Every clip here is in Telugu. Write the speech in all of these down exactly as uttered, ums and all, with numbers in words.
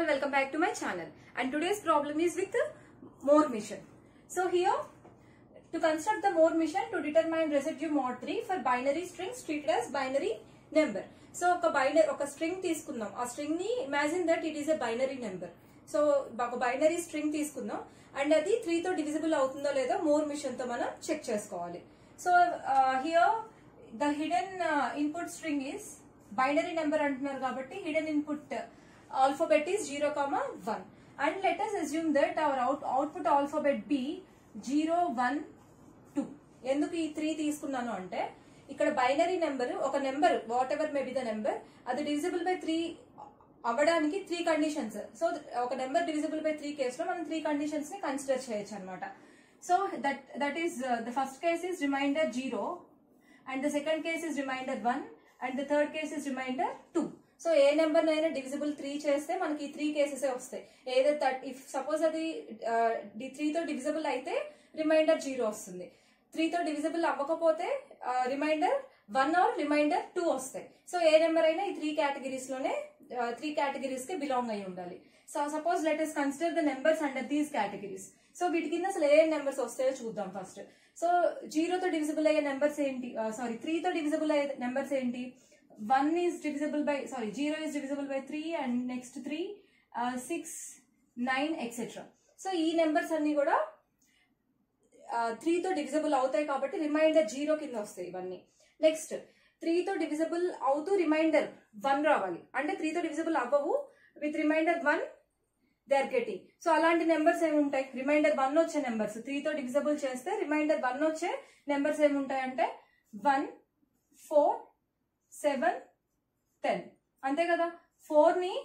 all, welcome back to my channel. And today's problem is with the Moore mission. So here, to construct the Moore mission to determine residue mod three for binary strings treated as binary number. So oka binary oka string తీసుకుందాం. ఆ string ni imagine that it is a binary number. So ఒక binary string తీసుకుందాం and అది three తో divisible అవుతుందో లేదో Moore mission తో మనం చెక్ చేసుకోవాలి. So uh, here the hidden uh, input string is binary number అంటున్నారు కాబట్టి hidden input uh, alphabet is zero comma one, and let us assume that our out, output alphabet be zero one two. ఎందుకు ఈ three తీసుకున్నాను అంటే ఇక్కడ బైనరీ నెంబర్ ఒక number whatever may be the number అది డివిజిబుల్ బై త్రీ అవ్వడానికి త్రీ కండిషన్స్. సో ఒక నెంబర్ డివిజిబుల్ బై త్రీ కేసులో మనం త్రీ కండిషన్స్ ని కన్సిడర్ చేయొచ్చు అనమాట. So that that is the first case is remainder zero, and the second case is remainder one, and the third case is remainder two. So ఏ నెంబర్ నైనా డివిజిబుల్ త్రీ చేస్తే మనకి త్రీ కేసెస్ వస్తాయి. ఏదో ఇఫ్ సపోజ్ అది త్రీతో డివిజిబుల్ అయితే రిమైండర్ జీరో వస్తుంది, త్రీతో డివిజిబుల్ అవ్వకపోతే remainder one or remainder two వస్తాయి. సో ఏ నెంబర్ అయినా ఈ త్రీ కేటగిరీస్ లోనే త్రీ కేటగిరీస్ కి బిలాంగ్ అయి ఉండాలి. So suppose let us consider the numbers under these categories. So వీటి కింద అసలు ఏ నెంబర్స్ వస్తాయో చూద్దాం ఫస్ట్. సో జీరోతో డివిజిబుల్ అయ్యే నెంబర్స్ ఏంటి, సారీ త్రీతో డివిజిబుల్ అయ్యే నెంబర్స్ ఏంటి? One is divisible by sorry zero is divisible by three, and next three, six, nine etcetera. So ఈ నెంబర్స్ అన్ని కూడా త్రీతో డివిజిబుల్ అవుతాయి కాబట్టి రిమైండర్ జీరో కింద వస్తాయి ఇవన్నీ. నెక్స్ట్ త్రీతో డివిజిబుల్ అవుతూ రిమైండర్ వన్ రావాలి, అంటే త్రీతో డివిజిబుల్ అవ్వవు, with remainder one they are getting. So అలాంటి నెంబర్స్ ఏముంటాయి? రిమైండర్ వన్ వచ్చే నెంబర్స్ త్రీతో డివిజిబుల్ చేస్తే రిమైండర్ వన్ వచ్చే నెంబర్స్ ఏముంటాయి అంటే వన్, ఫోర్, సెవెన్, టెన్. అంతే కదా. ఫోర్ ని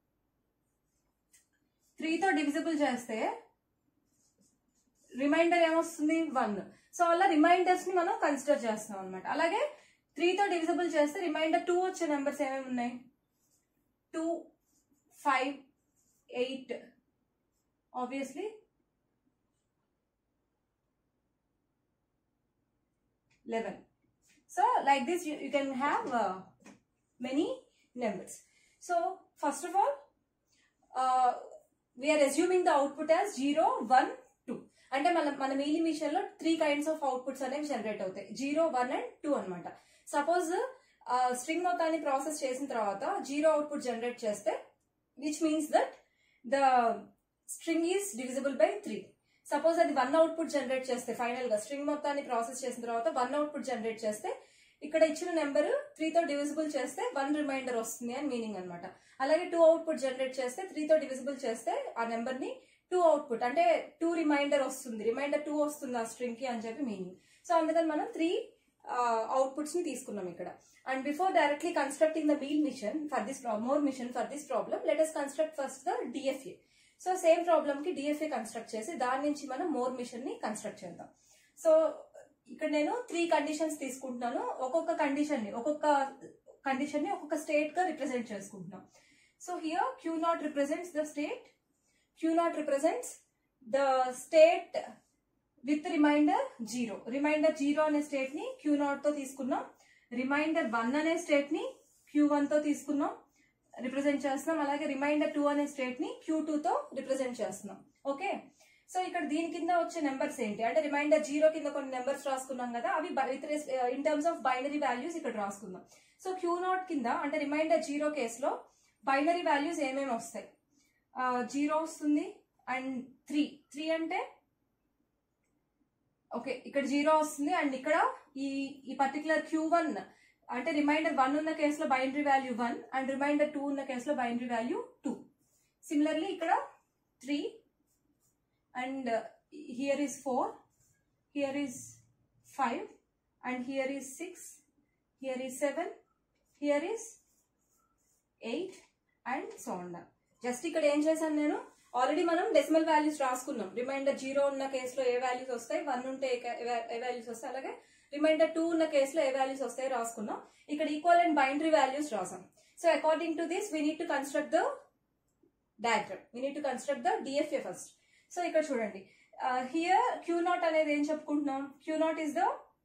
త్రీతో డివిజిబుల్ చేస్తే రిమైండర్ ఏమొస్తుంది? వన్. సో అలా రిమైండర్స్ ని మనం కన్సిడర్ చేస్తాం అనమాట. అలాగే త్రీతో డివిజిబుల్ చేస్తే రిమైండర్ టూ వచ్చే నెంబర్స్ ఏమేమి ఉన్నాయి? Two, five, eight, obviously eleven. So like this you, you can have uh, many numbers. So first of all uh, we are assuming the output as zero, one, two. అంటే మన మన మీలి మిషన్ లో త్రీ కైండ్స్ ఆఫ్ అవుట్పుట్స్ అనేవి జనరేట్ అవుతాయి, జీరో, వన్ అండ్ టూ అనమాట. సపోజ్ స్ట్రింగ్ మొత్తాన్ని ప్రాసెస్ చేసిన తర్వాత జీరో అవుట్పుట్ జనరేట్ చేస్తే which means that the string is divisible by three. Suppose అది వన్ అవుట్పుట్ జనరేట్ చేస్తే ఫైనల్ గా స్ట్రింగ్ మొత్తాన్ని ప్రాసెస్ చేసిన తర్వాత వన్ అవుట్పుట్ జనరేట్ చేస్తే ఇక్కడ ఇచ్చిన నెంబర్ త్రీతో డివిజిబుల్ చేస్తే వన్ రిమైండర్ వస్తుంది అని మీనింగ్ అనమాట. అలాగే టూ అవుట్పుట్ జనరేట్ చేస్తే త్రీతో డివిజిబుల్ చేస్తే ఆ నెంబర్ ని టూ అవుట్పుట్ అంటే టూ రిమైండర్ వస్తుంది, రిమైండర్ టూ వస్తుంది ఆ స్ట్రింగ్ కి అని చెప్పి మీనింగ్. సో అందుకని మనం త్రీ అవుట్పుట్స్ ని తీసుకున్నాం ఇక్కడ. And before directly constructing the Mealy machine for this Moore machine for this problem let us construct first the DFA. So same problem కి డిఎఫ్ఏ కన్స్ట్రక్ట్ చేసి దాని నుంచి మనం మోర్ మిషన్ ని కన్స్ట్రక్ట్ చేద్దాం. సో ఇక్కడ నేను త్రీ కండిషన్స్ తీసుకుంటున్నాను. ఒక్కొక్క కండిషన్ ని ఒక్కొక్క కండిషన్ ని ఒక్కొక్క స్టేట్ గా రిప్రజెంట్ చేసుకుంటున్నాం. So here q naught represents the state, q naught represents the state with remainder zero. Remainder zero అనే స్టేట్ ని క్యూ నాట్ తో తీసుకున్నాం. రిమైండర్ వన్ అనే స్టేట్ ని క్యూ వన్ తో తీసుకున్నాం, రిప్రజెంట్ చేస్తున్నాం. అలాగే రిమైండర్ టూ అనే స్టేట్ ని క్యూ టూ తో రిప్రజెంట్ చేస్తున్నాం. ఓకే. సో ఇక్కడ దీని కింద వచ్చే నెంబర్స్ ఏంటి అంటే రిమైండర్ జీరో కింద కొన్ని నెంబర్స్ రాసుకున్నాం కదా, అవి in terms of binary values ఇక్కడ రాసుకుందాం. సో క్యూ నాట్ కింద అంటే రిమైండర్ జీరో కేసులో బైనరీ వాల్యూస్ ఏమేమి వస్తాయి? జీరో వస్తుంది అండ్ త్రీ. త్రీ అంటే ఓకే ఇక్కడ జీరో వస్తుంది, అండ్ ఇక్కడ ఈ ఈ పర్టికులర్ క్యూ వన్ అంటే రిమైండర్ వన్ ఉన్న కేసులో binary value one, and remainder two ఉన్న కేసులో బైనరీ వాల్యూ టూ. సిమిలర్లీ ఇక్కడ three, and uh, here is four, here is five, and here is six, here is seven, here is eight, and so on. Just ఇక్కడ ఏం చేశాను నేను, ఆల్రెడీ మనం డెసిమల్ వాల్యూస్ రాసుకున్నాం. రిమైండర్ జీరో ఉన్న కేసులో ఏ వాల్యూస్ వస్తాయి, వన్ ఉంటే ఏ వాల్యూస్ వస్తాయి, అలాగే రిమైండర్ టూ ఉన్న కేసులో ఏ వాల్యూస్ వస్తాయి రాసుకున్నాం. ఇక్కడ ఈక్వల్ అండ్ బైనరీ వాల్యూస్ రాసాం. So according to this we need to construct the diagram, we need to construct the DFA first. So ఇక్కడ చూడండి, హియర్ క్యూ నాట్ అనేది ఏం చెప్పుకుంటున్నాం? Q naught is the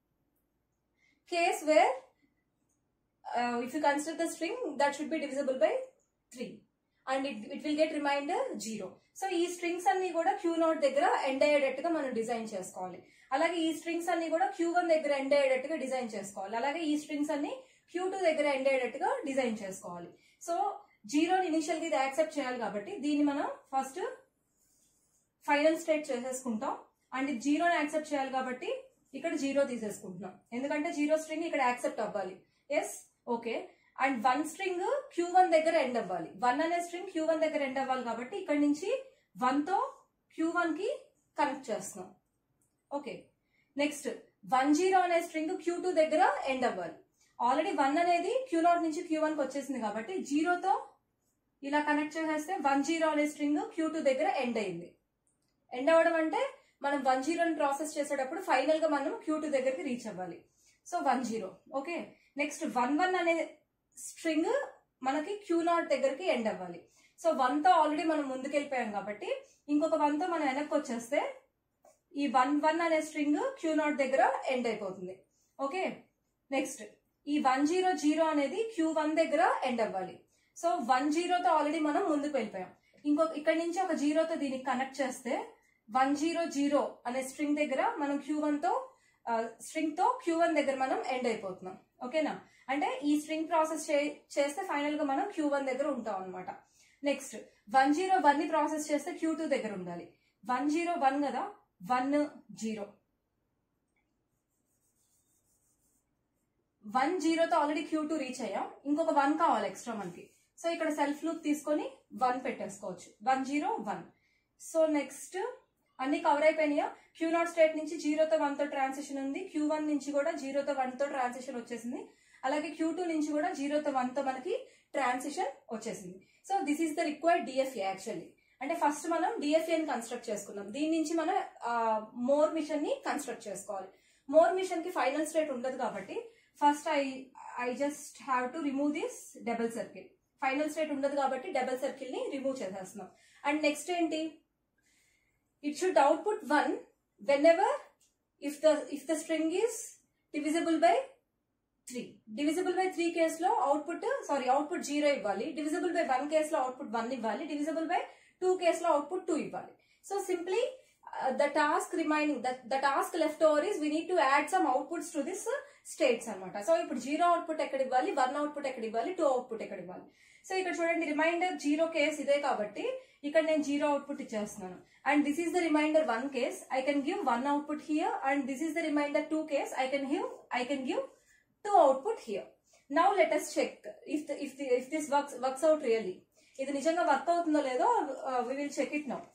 case where if you consider the string that should be divisible by three. And it it will get remainder zero. So ఈ స్ట్రింగ్స్ అన్ని కూడా క్యూ నాట్ దగ్గర ఎండ్ అయ్యేటట్టుగా మనం డిజైన్ చేసుకోవాలి. అలాగే ఈ స్ట్రింగ్స్ అన్ని కూడా క్యూ వన్ దగ్గర ఎండ్ అయ్యేటట్టుగా డిజైన్ చేసుకోవాలి. అలాగే ఈ స్ట్రింగ్స్ అన్ని క్యూ టూ దగ్గర ఎండ్ అయ్యేటట్టుగా డిజైన్ చేసుకోవాలి. సో జీరోని ఇనిషియల్ గా ఇది యాక్సెప్ట్ చేయాలి కాబట్టి దీన్ని మనం ఫస్ట్ ఫైనల్ స్టేట్ చేసేసుకుంటాం. అండ్ ఇది జీరోని యాక్సెప్ట్ చేయాలి కాబట్టి ఇక్కడ జీరో తీసేసుకుంటున్నాం, ఎందుకంటే జీరో స్ట్రింగ్ ఇక్కడ యాక్సెప్ట్ అవ్వాలి. Yes, okay. And one string q one దగ్గర ఎండ్ అవ్వాలి. వన్ అనే స్ట్రింగ్ క్యూ వన్ దగ్గర ఎండ్ అవ్వాలి కాబట్టి ఇక్కడ నుంచి వన్ తో క్యూ వన్ కి కనెక్ట్ చేస్తున్నాం. ఓకే, నెక్స్ట్ వన్ జీరో అనే స్ట్రింగ్ క్యూ టూ దగ్గర ఎండ్ అవ్వాలి. ఆల్రెడీ వన్ అనేది క్యూ నాట్ నుంచి క్యూ వన్ కి వచ్చేసింది కాబట్టి జీరోతో ఇలా కనెక్ట్ చేసేస్తే వన్ జీరో అనే స్ట్రింగ్ క్యూ టూ దగ్గర ఎండ్ అయింది. ఎండ్ అవ్వడం అంటే మనం వన్ జీరోని ప్రాసెస్ చేసేటప్పుడు ఫైనల్ గా మనం క్యూ టూ దగ్గరికి రీచ్ అవ్వాలి. So one zero. Okay, next one one అనే స్ట్రింగ్ మనకి క్యూ నాట్ దగ్గరికి ఎండ్ అవ్వాలి. సో వన్ తో ఆల్రెడీ మనం ముందుకెళ్ళిపోయాం కాబట్టి ఇంకొక వన్ తో మనం వెనక్కి వచ్చేస్తే ఈ వన్ వన్ అనే స్ట్రింగ్ క్యూ నాట్ దగ్గర ఎండ్ అయిపోతుంది. ఓకే, నెక్స్ట్ ఈ వన్ జీరో జీరో అనేది క్యూ వన్ దగ్గర ఎండ్ అవ్వాలి. సో వన్ జీరోతో ఆల్రెడీ మనం ముందుకు వెళ్ళిపోయాం. ఇంకొక ఇక్కడ నుంచి ఒక జీరోతో దీనికి కనెక్ట్ చేస్తే వన్ జీరో జీరో అనే స్ట్రింగ్ దగ్గర మనం క్యూ వన్ తో స్ట్రింగ్ తో క్యూ వన్ దగ్గర మనం ఎండ్ అయిపోతున్నాం. ఓకేనా, అంటే ఈ స్ట్రింగ్ ప్రాసెస్ చేస్తే ఫైనల్ గా మనం క్యూ వన్ దగ్గర ఉంటాం అనమాట. నెక్స్ట్ వన్ జీరో వన్ ని ప్రాసెస్ చేస్తే క్యూ టూ దగ్గర ఉండాలి. వన్ జీరో వన్ కదా, వన్ జీరో వన్ జీరోతో ఆల్రెడీ క్యూ టూ రీచ్ అయ్యాం. ఇంకొక వన్ కావాలి ఎక్స్ట్రా మనకి. సో ఇక్కడ సెల్ఫ్ లూప్ తీసుకొని వన్ పెట్టేసుకోవచ్చు. One zero one. So next అన్ని కవర్ అయిపోయినాయా? క్యూ నాట్ స్టేట్ నుంచి జీరోతో వన్ తో ట్రాన్సిషన్ ఉంది. క్యూ వన్ నుంచి కూడా జీరోతో వన్ తో ట్రాన్సిషన్ వచ్చేసింది. అలాగే క్యూ టూ నుంచి కూడా జీరోతో వన్ తో మనకి ట్రాన్సిషన్ వచ్చేసింది. So this is the required DFA actually. అంటే ఫస్ట్ మనం డిఎఫ్ఏని కన్స్ట్రక్ట్ చేసుకుందాం. దీని నుంచి మనం మోర్ మిషన్ ని కన్స్ట్రక్ట్ చేసుకోవాలి. మోర్ మిషన్ కి ఫైనల్ స్టేట్ ఉండదు కాబట్టి first I I just have to remove this double circle. Final state ఉండదు కాబట్టి డబుల్ సర్కిల్ ని రిమూవ్ చేసేస్తున్నాం. అండ్ నెక్స్ట్ ఏంటి, it should output one whenever if the if the string is divisible by three. Divisible by three కేసులో అవుట్పుట్ సారీ అవుట్పుట్ జీరో ఇవ్వాలి. డివిజిబుల్ బై వన్ కేసులో అవుట్పుట్ వన్ ఇవ్వాలి. డివిజిబుల్ బై టూ కేసులో అవుట్పుట్ టూ ఇవ్వాలి. So simply the task remaining the task left over is we need to add some outputs to this states అనమాట. సో ఇప్పుడు జీరో అవుట్పుట్ ఎక్కడ ఇవ్వాలి, వన్ అవుట్పుట్ ఎక్కడ ఇవ్వాలి, టూ అవుట్పుట్ ఎక్కడ ఇవ్వాలి. సో ఇక్కడ చూడండి, రిమైండర్ జీరో కేస్ ఇదే కాబట్టి ఇక్కడ నేను జీరో అవుట్పుట్ ఇచ్చేస్తున్నాను. And this is the remainder one case, I can give one output here. And this is the remainder two case, I can give I can give two output here. Now let us check if if if this works works out really. ఇది నిజంగా వర్క్ అవుతుందో లేదో we will check it now.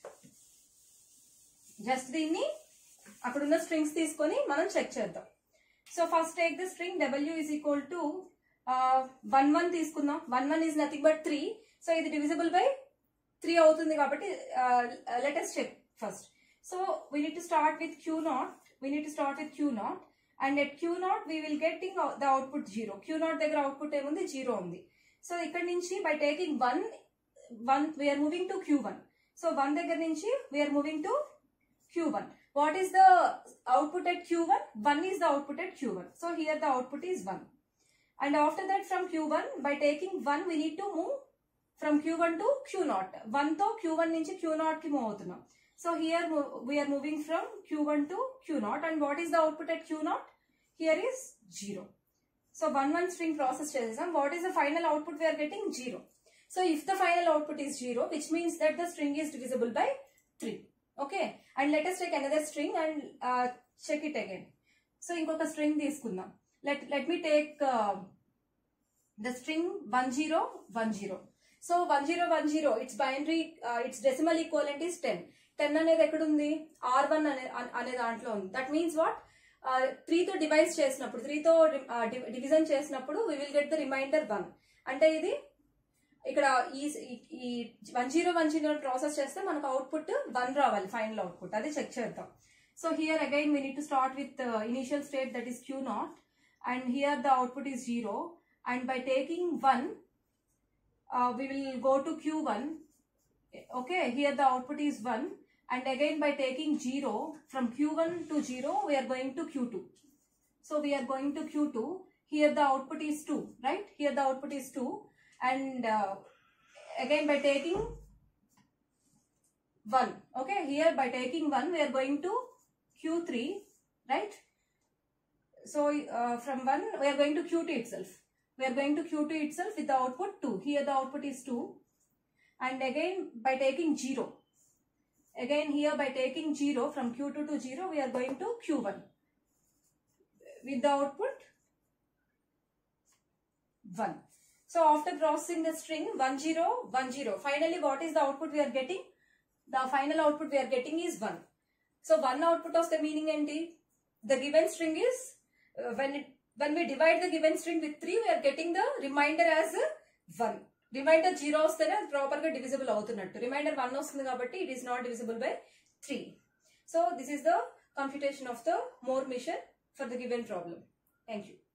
Just దీన్ని అక్కడున్న స్ట్రింగ్స్ తీసుకొని మనం చెక్ చేద్దాం. So first take the string W is equal to one one తీసుకుందాం. One one is nothing but three. So ఇది డివిజిబుల్ బై త్రీ అవుతుంది కాబట్టి let us check first. So we need to start with q naught we need to start with q naught and at q naught we will getting the output zero. Q naught దగ్గర అవుట్పుట్ ఏముంది, జీరో ఉంది. సో ఇక్కడ నుంచి by taking one one we're moving to q one. So one దగ్గర నుంచి we're moving to q one. What is the output at Q one? one is the output at Q one. So here the output is one. And after that from Q one, by taking one, we need to move from Q one to Q zero. one to Q one నుంచి Q zero ki move avutunnam. So here we are moving from Q one to Q zero. And what is the output at Q zero? Here is zero. So one one string process chesam. What is the final output we are getting? Zero. So if the final output is zero, which means that the string is divisible by three. Okay, and let us take another string and uh, check it again. So inkoka string తీసుకుందాం. let let me take uh, the string one zero one zero. So one zero one zero, its binary uh, its decimal equivalent is ten. ten అనేది ఎక్కడ ఉంది, R one అనే అనే దాంట్లో ఉంది. దట్ మీన్స్ వాట్, త్రీ తో డివైడ్ చేసినప్పుడు త్రీ తో డివిజన్ చేసినప్పుడు we will get the remainder one. అంటే ఇది ఇక్కడ ఈ one zero one zero process చేస్తే మనకు అవుట్పుట్ వన్ రావాలి, ఫైనల్ అవుట్పుట్. అది చెక్ చేద్దాం. So here again we need to start with initial state that is q naught and here the output is zero. And by taking one we will go to q one. Okay, here the output is one. And again by taking zero from q one to zero we're going to q two. So we're going to q two. Here the output is two, right? Here the output is two. And uh, again by taking one. Okay, here by taking one we are going to Q three, right? So uh, from one we are going to Q two itself. We are going to Q two itself with the output two. Here the output is two. And again by taking zero. Again here by taking zero from Q two to zero we are going to Q one. With the output one. So after processing the string one zero one zero, finally what is the output we are getting? The final output we are getting is one. So one output of the meaning enti? The given string is uh, when it when we divide the given string with three, we are getting the remainder as one. Remainder zero ostene as proper ga divisible avutunnattu. Remainder one ostundi kabatti it is not divisible by three. So this is the computation of the Moore measure for the given problem. Thank you.